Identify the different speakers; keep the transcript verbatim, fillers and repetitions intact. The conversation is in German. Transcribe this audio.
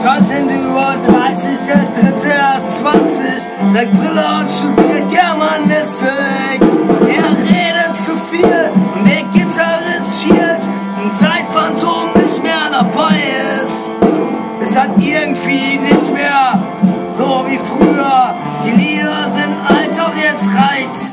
Speaker 1: Zwei sind über dreißig, der dritte erst zwanzig. Sagt Brille und studiert Germanistik. Er redet zu viel und der Gitarrist schielt und sein Phantom nicht mehr dabei ist. Es hat irgendwie nicht mehr so wie früher. Die Lieder sind alt, doch jetzt reicht's.